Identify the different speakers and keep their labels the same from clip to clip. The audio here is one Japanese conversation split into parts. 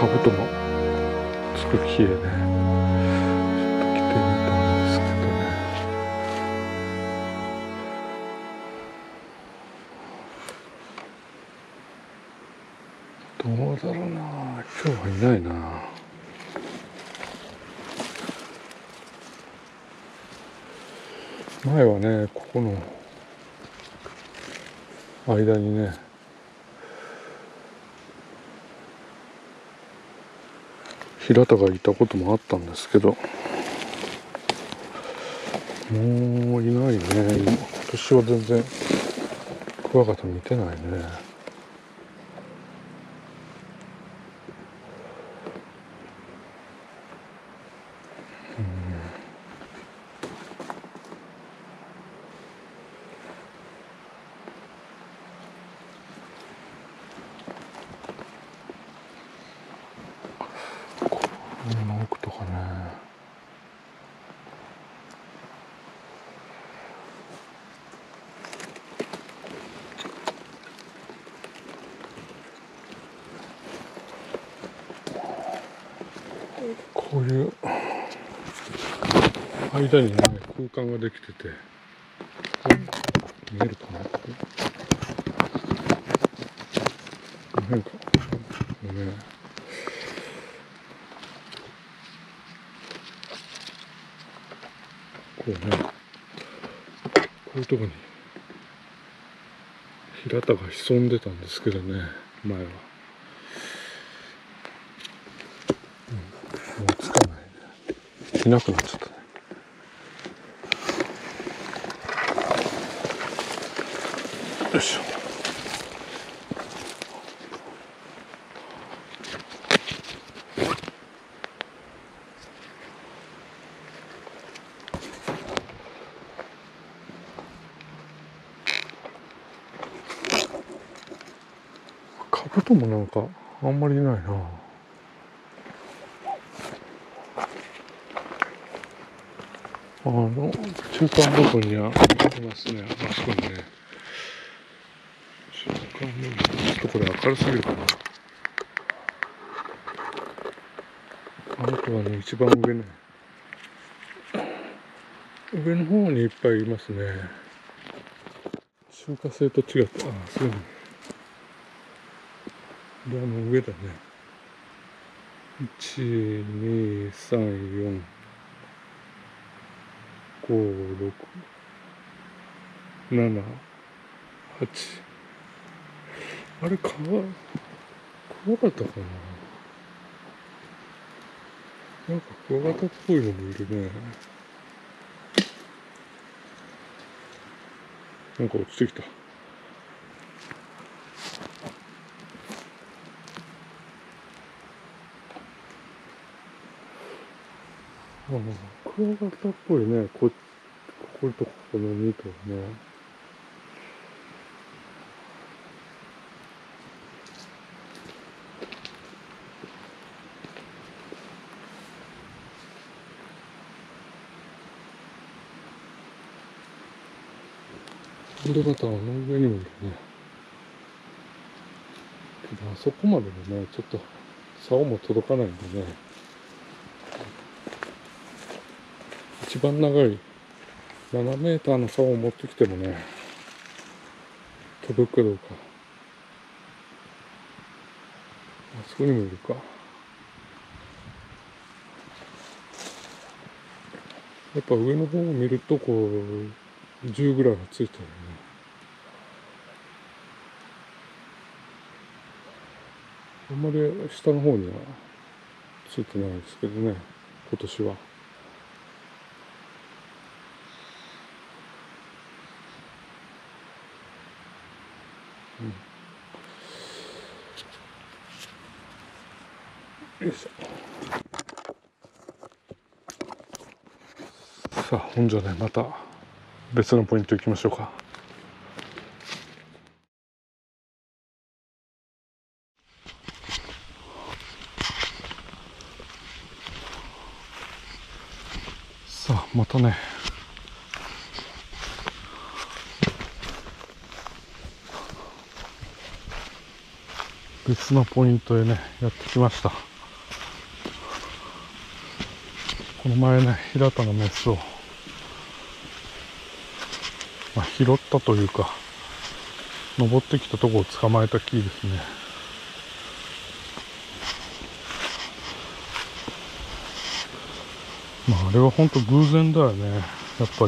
Speaker 1: カブトもつく木へね、ちょっと来てみたんですけどね。どうだろうな、今日はいないな。前はね、ここの間にね、平田がいたこともあったんですけど、もういないね。今年は全然クワガタ見てないね。この奥とかね。こういう間にね、空間ができてて、見えるかな、なんかね、こうね、こういうとこに平田が潜んでたんですけどね、前は。もうつかないね。いなくなっちゃったね。よいしょ。カブトもなんかあんまりいないな。中間部分にはいますね。あそこにね。中間部分、ちょっとこれ明るすぎるかな。あとはね、一番上ね。上の方にいっぱいいますね。周波数と違って、そういうの。で、上だね。1、2、3、4、5、6、7、8。あれ、クワガタかな。なんかクワガタっぽいのもいるね。なんか落ちてきた。クワガタっぽいね。こことここの2頭ね。ホンドバターの上にもいるね。けどあそこまでのね、ちょっと竿も届かないんでね。一番長い7メーターの竿を持ってきてもね、届くかどうか。あそこにもいるか。やっぱ上の方を見ると、こう、10ぐらいはついてるね。あんまり下の方にはついてないですけどね、今年は。よいしょ。さあ、ほんじゃね、また別のポイント行きましょうか。さあ、またね、別のポイントへね、やってきました。 この前ね、平田のメスを、拾ったというか、登ってきたとこを捕まえた木ですね。あれは本当偶然だよね、やっぱり。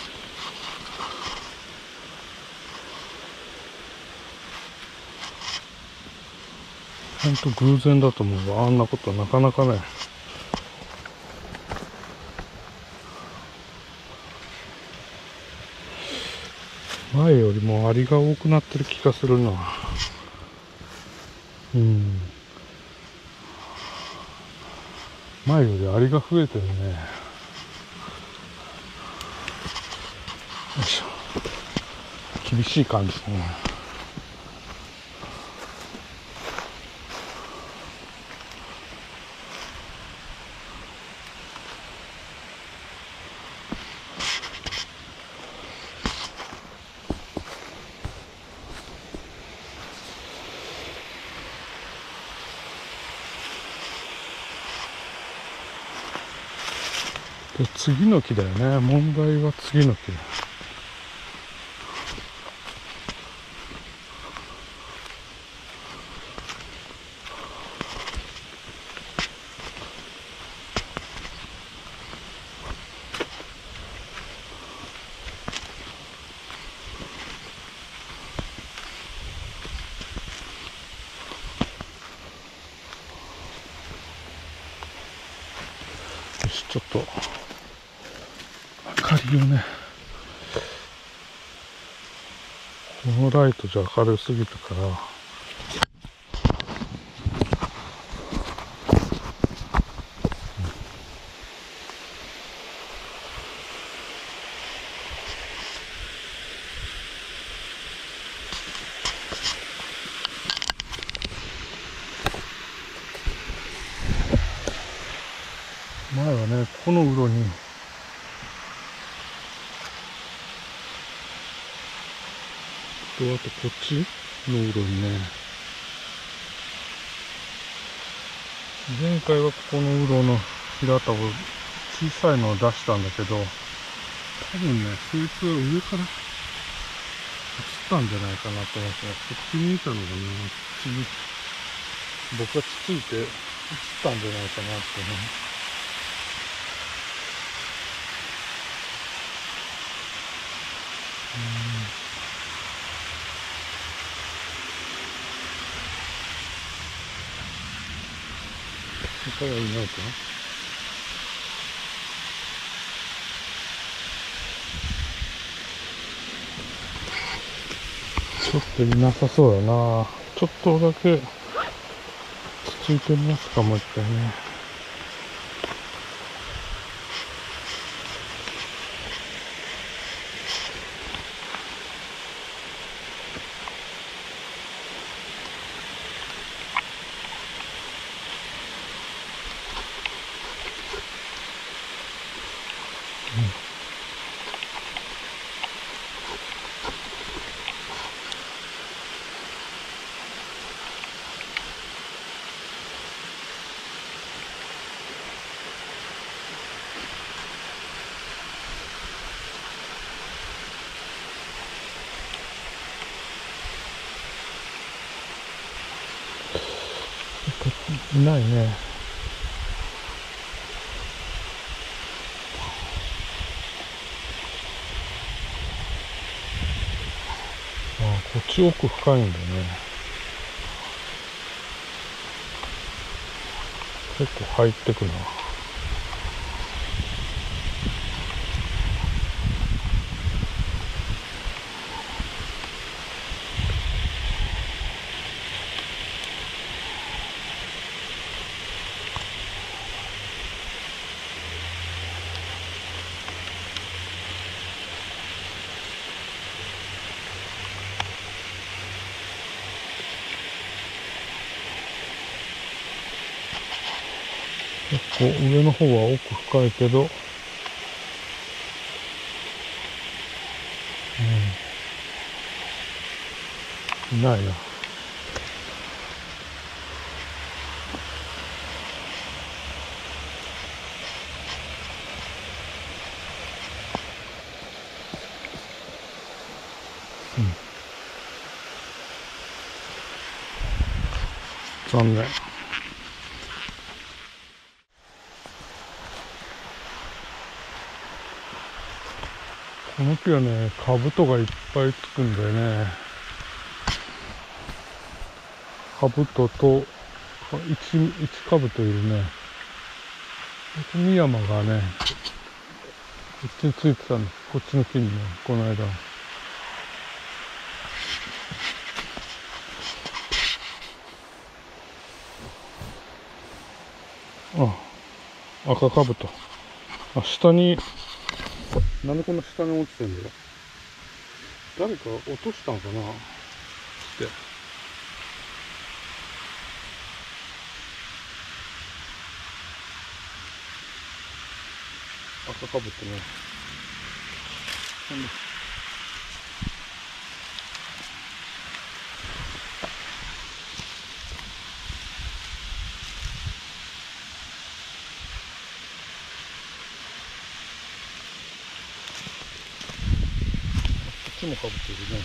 Speaker 1: 本当偶然だと思うわ。あんなことはなかなかね。前よりもアリが多くなってる気がするな。前よりアリが増えてるね。よいしょ。厳しい感じだね。で、次の木だよね。問題は次の木だ。よし、ちょっと明かりをね、このライトじゃ明るすぎたから、前はね、このうろに、あとこっちのうろにね、前回はここのうろの平田を小さいのを出したんだけど、多分ね、そいつは上から映ったんじゃないかなと思って、こっちにいたのがね、こっちに僕がつついて映ったんじゃないかなってね。他はいないかな。ちょっといなさそうやな。ちょっとだけつついてみますか、もう一回ね。いないね。こっち奥深いんだね。結構入ってくな。結構上の方は奥深いけど、いないな。 残念。この木はね、カブトがいっぱいつくんだよね。カブトと、1カブトいるね。ミヤマがね、こっちについてたんです。こっちの木にね、この間。あ、赤カブト。あ、下に、なんでこんな下に落ちてんだよ。誰か落としたのかなって。赤かぶってね。こっちもかぶってるね。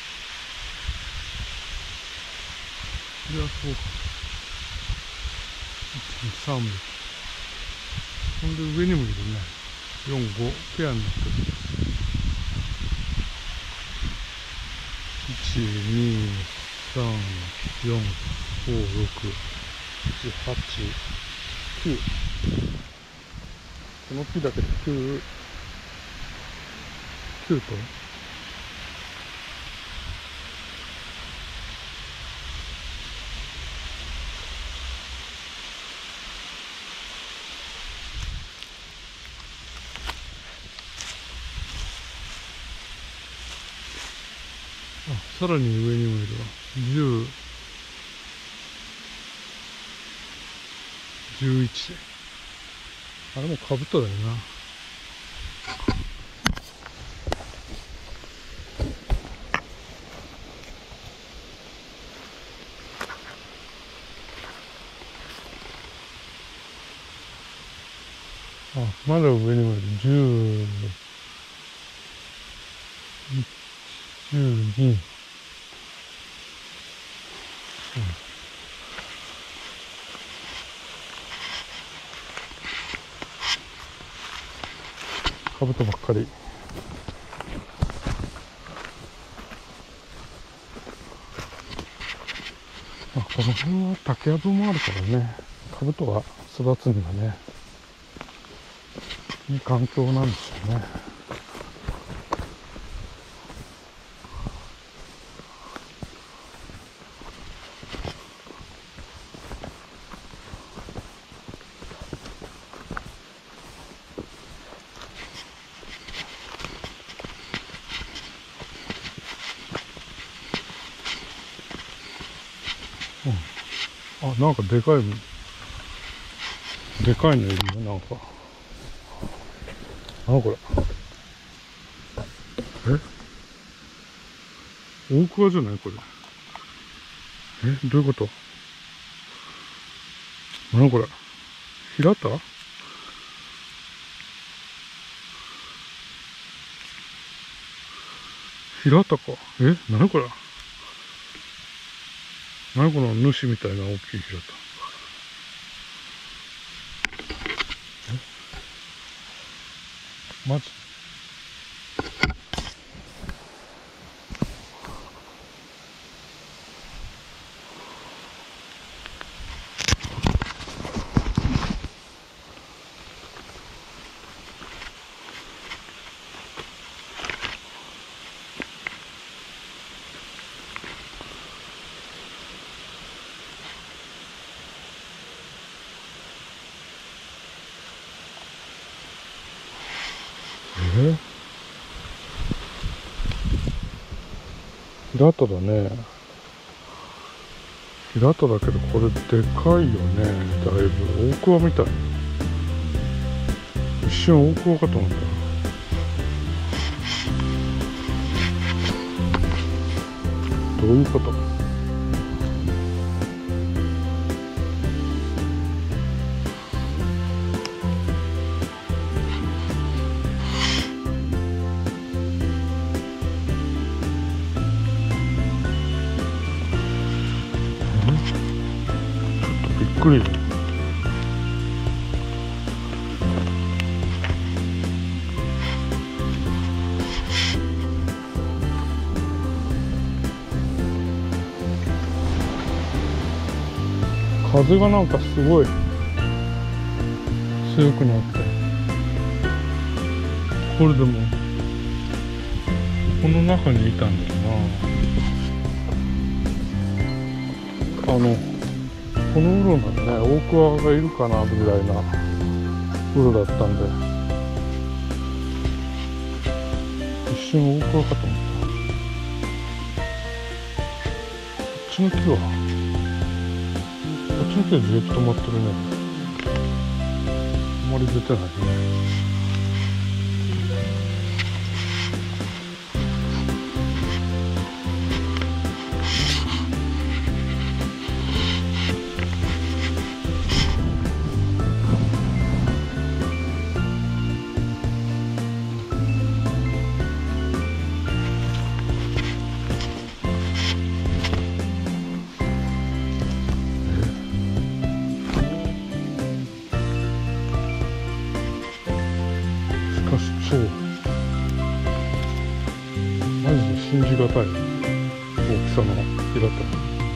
Speaker 1: いや、そうか。1、2、3匹。ほんで上にもいるね。4、5ペアになってる。1、2、3、4、5、6、7、8、9。この木だけで9頭。さらに上にもいるわ。10、11。あれもカブトだよな。まだ上にもいる。10、12。カブトばっかり。この辺は竹やぶもあるからね、カブトが育つにはね、いい環境なんですよね。なんかでかいのいるよ、なんか。これ。大桑じゃないこれ。どういうこと？これ。平田？平田か。何これ。何この主みたいな大きい平田。マジ？平田だね。平田だけどこれでかいよね。だいぶ大桑みたい。一瞬大桑かと思った。どういうこと？ くり。風がなんかすごい強くなって、これでもこの中にいたんだよな。このウロなんでね、オオクワがいるかなぐらいなウロだったんで、一瞬オオクワかと思った。こっちの木はずっと止まってるね。あんまり出てないね。マジで信じがたい大きさの木だった。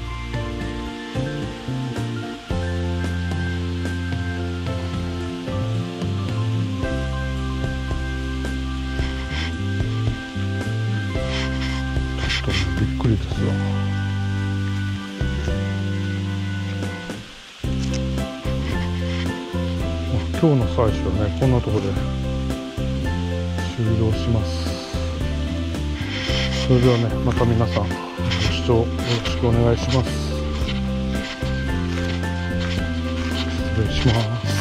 Speaker 1: ちょっとびっくりですわ。今日の採取はね、こんなところで終了します。それではね、また皆さんご視聴よろしくお願いします。失礼します。